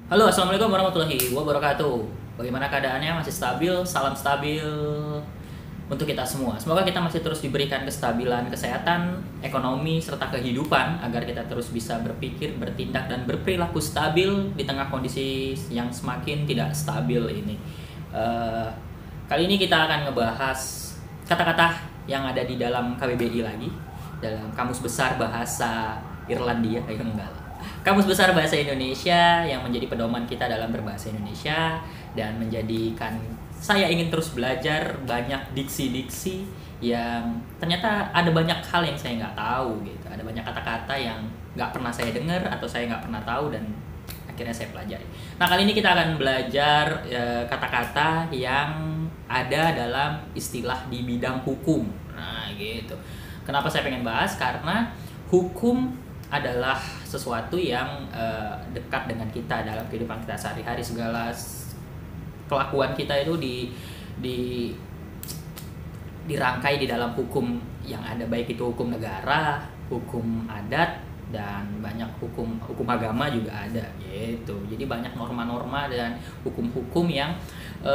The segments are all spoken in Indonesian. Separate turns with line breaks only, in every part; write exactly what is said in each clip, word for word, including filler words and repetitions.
Halo, assalamualaikum warahmatullahi wabarakatuh. Bagaimana keadaannya? Masih stabil? Salam stabil untuk kita semua. Semoga kita masih terus diberikan kestabilan kesehatan, ekonomi, serta kehidupan agar kita terus bisa berpikir, bertindak, dan berperilaku stabil di tengah kondisi yang semakin tidak stabil ini. Uh, kali ini kita akan ngebahas kata-kata yang ada di dalam K B B I lagi, dalam Kamus Besar Bahasa Irlandia, eh, enggak lah. Kamus Besar Bahasa Indonesia yang menjadi pedoman kita dalam berbahasa Indonesia dan menjadikan saya ingin terus belajar banyak diksi-diksi yang ternyata ada banyak hal yang saya nggak tahu gitu. Ada banyak kata-kata yang nggak pernah saya dengar atau saya nggak pernah tahu dan akhirnya saya pelajari. Nah, kali ini kita akan belajar e, kata-kata yang ada dalam istilah di bidang hukum. Nah, gitu. Kenapa saya pengen bahas? Karena hukum adalah sesuatu yang e, dekat dengan kita dalam kehidupan kita sehari-hari. Segala kelakuan kita itu di di dirangkai di dalam hukum yang ada, baik itu hukum negara, hukum adat, dan banyak hukum hukum agama juga ada gitu. Jadi banyak norma-norma dan hukum-hukum yang e,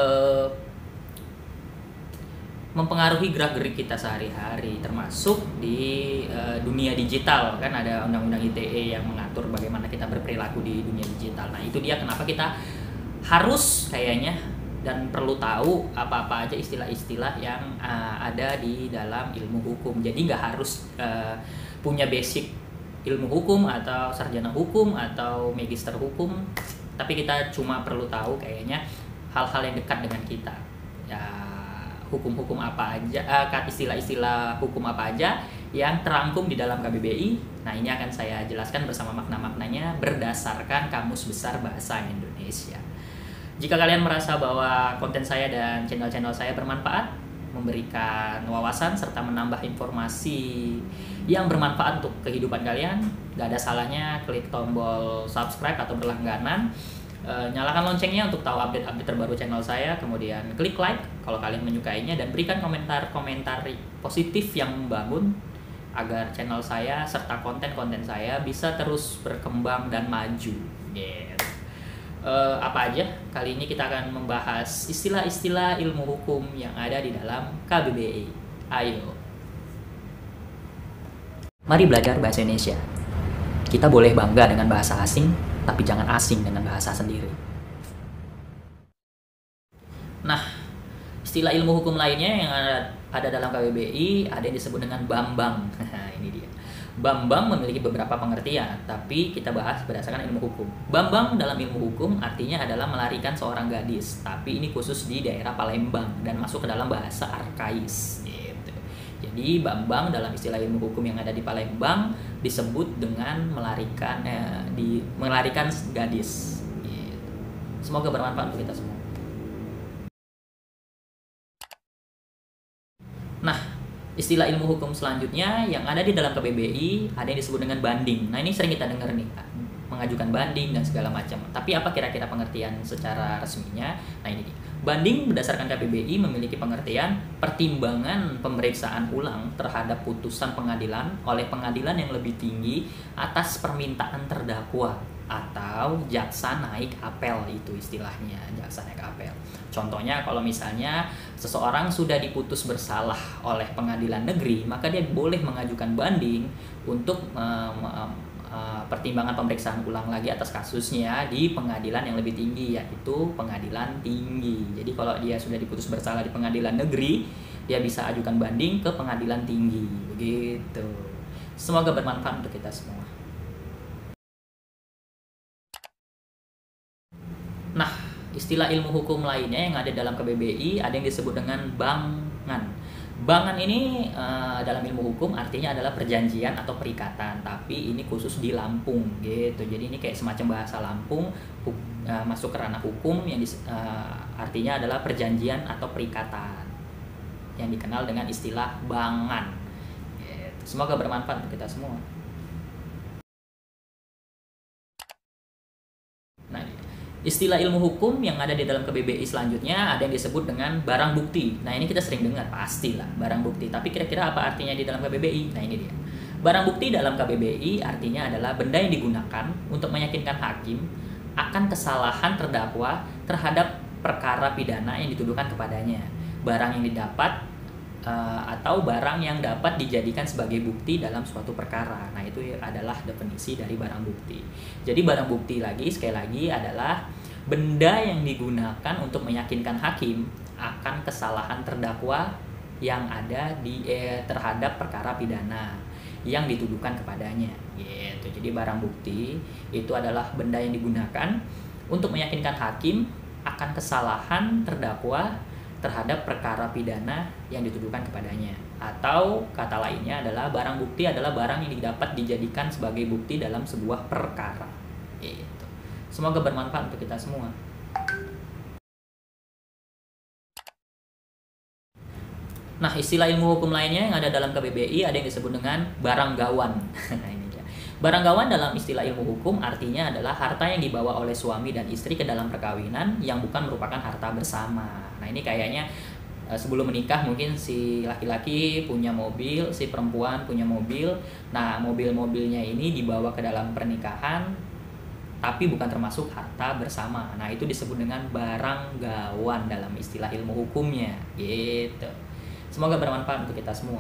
mempengaruhi gerak-gerik kita sehari-hari, termasuk di e, dunia digital. Kan ada undang-undang I T E yang mengatur bagaimana kita berperilaku di dunia digital. Nah, itu dia kenapa kita harus kayaknya dan perlu tahu apa-apa aja istilah-istilah yang uh, ada di dalam ilmu hukum. Jadi nggak harus uh, punya basic ilmu hukum atau sarjana hukum atau magister hukum, tapi kita cuma perlu tahu kayaknya hal-hal yang dekat dengan kita. Ya, hukum-hukum apa aja, uh, istilah-istilah hukum apa aja yang terangkum di dalam K B B I. Nah, ini akan saya jelaskan bersama makna-maknanya berdasarkan Kamus Besar Bahasa Indonesia. Jika kalian merasa bahwa konten saya dan channel-channel saya bermanfaat, memberikan wawasan serta menambah informasi yang bermanfaat untuk kehidupan kalian, gak ada salahnya klik tombol subscribe atau berlangganan. E, nyalakan loncengnya untuk tahu update-update terbaru channel saya. Kemudian klik like kalau kalian menyukainya dan berikan komentar-komentar positif yang membangun agar channel saya serta konten-konten saya bisa terus berkembang dan maju. Yeah. Uh, apa aja? Kali ini kita akan membahas istilah-istilah ilmu hukum yang ada di dalam K B B I. Ayo. Mari belajar bahasa Indonesia. Kita boleh bangga dengan bahasa asing, tapi jangan asing dengan bahasa sendiri. Nah, istilah ilmu hukum lainnya yang ada, ada dalam K B B I ada yang disebut dengan Bambang. Ini dia. Bambang memiliki beberapa pengertian, tapi kita bahas berdasarkan ilmu hukum. Bambang dalam ilmu hukum artinya adalah melarikan seorang gadis, tapi ini khusus di daerah Palembang dan masuk ke dalam bahasa arkais. Gitu. Jadi Bambang dalam istilah ilmu hukum yang ada di Palembang disebut dengan melarikan, eh, di melarikan gadis. Gitu. Semoga bermanfaat untuk kita semua. Nah, istilah ilmu hukum selanjutnya yang ada di dalam K B B I ada yang disebut dengan banding. Nah, ini sering kita dengar nih, mengajukan banding dan segala macam. Tapi apa kira-kira pengertian secara resminya? Nah, ini nih. Banding berdasarkan K B B I memiliki pengertian pertimbangan pemeriksaan ulang terhadap putusan pengadilan oleh pengadilan yang lebih tinggi atas permintaan terdakwa atau jaksa naik apel, itu istilahnya, jaksa naik apel. Contohnya kalau misalnya seseorang sudah diputus bersalah oleh pengadilan negeri, maka dia boleh mengajukan banding untuk um, um, uh, pertimbangan pemeriksaan ulang lagi atas kasusnya di pengadilan yang lebih tinggi, yaitu pengadilan tinggi. Jadi kalau dia sudah diputus bersalah di pengadilan negeri, dia bisa ajukan banding ke pengadilan tinggi, begitu. Semoga bermanfaat untuk kita semua. Nah, istilah ilmu hukum lainnya yang ada dalam K B B I ada yang disebut dengan bangan. Bangan ini uh, dalam ilmu hukum artinya adalah perjanjian atau perikatan, tapi ini khusus di Lampung gitu. Jadi ini kayak semacam bahasa Lampung, uh, masuk ke ranah hukum yang dis, uh, artinya adalah perjanjian atau perikatan yang dikenal dengan istilah bangan. Gitu. Semoga bermanfaat untuk kita semua. Nah, istilah ilmu hukum yang ada di dalam K B B I selanjutnya ada yang disebut dengan barang bukti. Nah, ini kita sering dengar, pastilah barang bukti. Tapi kira-kira apa artinya di dalam K B B I? Nah, ini dia. Barang bukti dalam K B B I artinya adalah benda yang digunakan untuk meyakinkan hakim akan kesalahan terdakwa terhadap perkara pidana yang dituduhkan kepadanya. Barang yang didapat uh, atau barang yang dapat dijadikan sebagai bukti dalam suatu perkara. Nah, itu adalah definisi dari barang bukti. Jadi barang bukti lagi sekali lagi adalah benda yang digunakan untuk meyakinkan hakim akan kesalahan terdakwa yang ada di eh, terhadap perkara pidana yang dituduhkan kepadanya gitu. Jadi barang bukti itu adalah benda yang digunakan untuk meyakinkan hakim akan kesalahan terdakwa terhadap perkara pidana yang dituduhkan kepadanya. Atau kata lainnya adalah barang bukti adalah barang yang dapat dijadikan sebagai bukti dalam sebuah perkara gitu. Semoga bermanfaat untuk kita semua. Nah, istilah ilmu hukum lainnya yang ada dalam K B B I ada yang disebut dengan barang gawan. Ini dia. Barang gawan dalam istilah ilmu hukum artinya adalah harta yang dibawa oleh suami dan istri ke dalam perkawinan yang bukan merupakan harta bersama. Nah, ini kayaknya sebelum menikah mungkin si laki-laki punya mobil, si perempuan punya mobil. Nah, mobil-mobilnya ini dibawa ke dalam pernikahan tapi bukan termasuk harta bersama. Nah, itu disebut dengan barang gawan dalam istilah ilmu hukumnya gitu. Semoga bermanfaat untuk kita semua.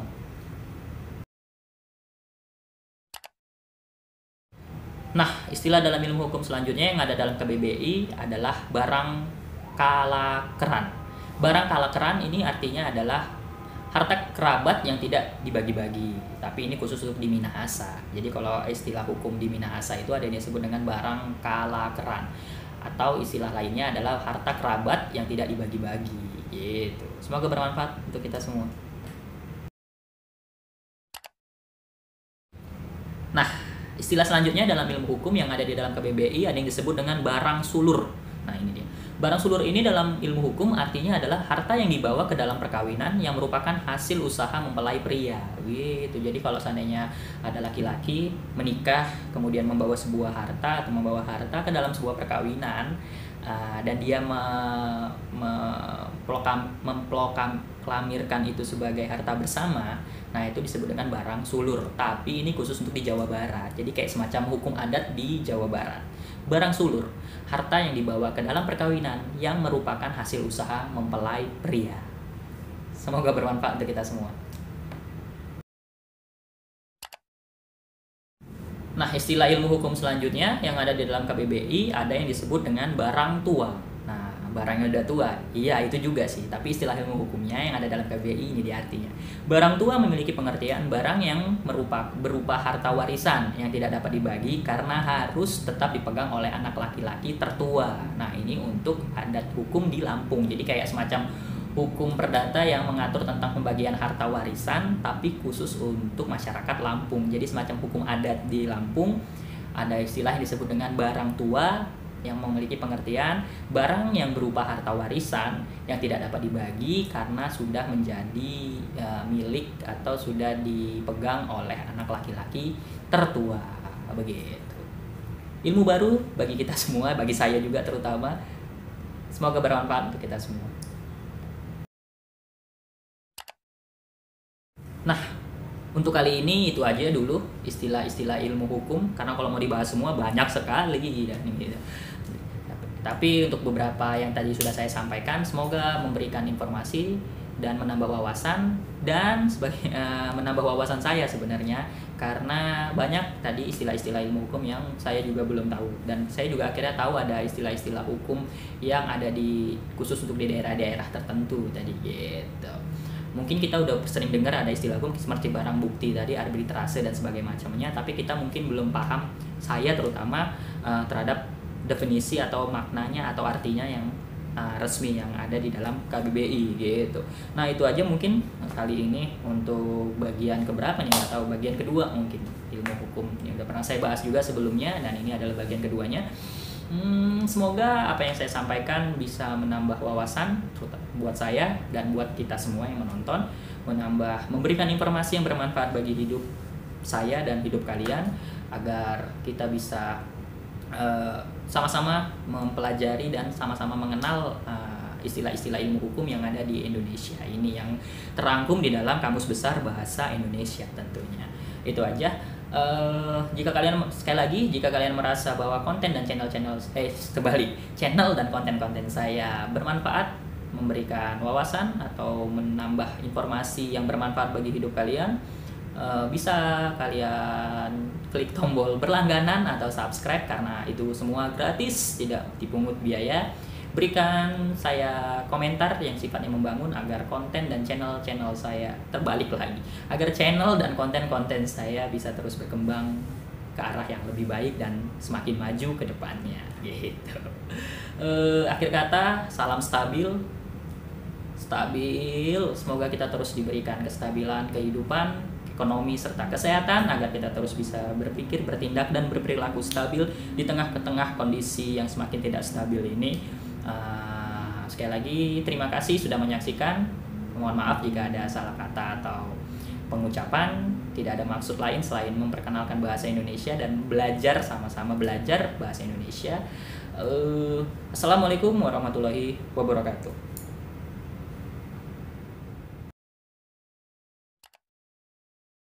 Nah, istilah dalam ilmu hukum selanjutnya yang ada dalam K B B I adalah barang kalakeran. Barang kalakeran ini artinya adalah harta kerabat yang tidak dibagi-bagi. Tapi ini khusus untuk di Minahasa. Jadi kalau istilah hukum di Minahasa itu ada yang disebut dengan barang kalakeran. Atau istilah lainnya adalah harta kerabat yang tidak dibagi-bagi gitu. Semoga bermanfaat untuk kita semua. Nah, istilah selanjutnya dalam ilmu hukum yang ada di dalam K B B I ada yang disebut dengan barang sulur. Nah, ini dia. Barang sulur ini dalam ilmu hukum artinya adalah harta yang dibawa ke dalam perkawinan yang merupakan hasil usaha mempelai pria. Gitu. Jadi kalau seandainya ada laki-laki menikah kemudian membawa sebuah harta atau membawa harta ke dalam sebuah perkawinan uh, dan dia me, me, plokam, memproklamirkan itu sebagai harta bersama, nah itu disebut dengan barang sulur. Tapi ini khusus untuk di Jawa Barat. Jadi kayak semacam hukum adat di Jawa Barat. Barang sulur, harta yang dibawa ke dalam perkawinan yang merupakan hasil usaha mempelai pria. Semoga bermanfaat untuk kita semua. Nah, istilah ilmu hukum selanjutnya yang ada di dalam K B B I ada yang disebut dengan barang tua. Nah, barang yang udah tua, iya itu juga sih. Tapi istilah ilmu hukumnya yang ada dalam K B B I ini di artinya. Barang tua memiliki pengertian barang yang merupa, berupa harta warisan yang tidak dapat dibagi karena harus tetap dipegang oleh anak laki-laki tertua. Nah, ini untuk adat hukum di Lampung. Jadi kayak semacam hukum perdata yang mengatur tentang pembagian harta warisan tapi khusus untuk masyarakat Lampung. Jadi semacam hukum adat di Lampung ada istilah yang disebut dengan barang tua yang memiliki pengertian barang yang berupa harta warisan yang tidak dapat dibagi karena sudah menjadi uh, milik atau sudah dipegang oleh anak laki-laki tertua. Begitu. Ilmu baru bagi kita semua, bagi saya juga terutama. Semoga bermanfaat untuk kita semua. Nah, untuk kali ini itu aja dulu istilah-istilah ilmu hukum, karena kalau mau dibahas semua banyak sekali dan gitu. Tapi untuk beberapa yang tadi sudah saya sampaikan, semoga memberikan informasi dan menambah wawasan dan sebagai uh, menambah wawasan saya sebenarnya, karena banyak tadi istilah-istilah ilmu hukum yang saya juga belum tahu, dan saya juga akhirnya tahu ada istilah-istilah hukum yang ada di khusus untuk di daerah-daerah tertentu tadi gitu. Mungkin kita udah sering dengar ada istilah hukum seperti barang bukti tadi, arbitrase dan sebagainya macamnya, tapi kita mungkin belum paham, saya terutama uh, terhadap definisi atau maknanya atau artinya yang uh, resmi yang ada di dalam K B B I gitu. Nah, itu aja mungkin kali ini untuk bagian keberapa nih, nggak tahu, bagian kedua mungkin ilmu hukum yang udah pernah saya bahas juga sebelumnya, dan ini adalah bagian keduanya. Hmm, semoga apa yang saya sampaikan bisa menambah wawasan buat saya dan buat kita semua yang menonton, menambah, memberikan informasi yang bermanfaat bagi hidup saya dan hidup kalian, agar kita bisa uh, sama-sama mempelajari dan sama-sama mengenal uh, istilah-istilah ilmu hukum yang ada di Indonesia ini, yang terangkum di dalam Kamus Besar Bahasa Indonesia tentunya. Itu aja. Uh, jika kalian sekali lagi jika kalian merasa bahwa konten dan channel-channel eh kembali channel dan konten-konten saya bermanfaat, memberikan wawasan atau menambah informasi yang bermanfaat bagi hidup kalian, uh, bisa kalian klik tombol berlangganan atau subscribe karena itu semua gratis, tidak dipungut biaya. Berikan saya komentar yang sifatnya membangun agar konten dan channel-channel saya terbalik lagi, agar channel dan konten-konten saya bisa terus berkembang ke arah yang lebih baik dan semakin maju ke depannya gitu. Uh, akhir kata, salam stabil. Stabil, semoga kita terus diberikan kestabilan kehidupan, ekonomi serta kesehatan agar kita terus bisa berpikir, bertindak dan berperilaku stabil di tengah ke tengah kondisi yang semakin tidak stabil ini. Uh, sekali lagi terima kasih sudah menyaksikan. Mohon maaf jika ada salah kata atau pengucapan. Tidak ada maksud lain selain memperkenalkan bahasa Indonesia dan belajar, sama-sama belajar bahasa Indonesia. uh, Assalamualaikum warahmatullahi wabarakatuh.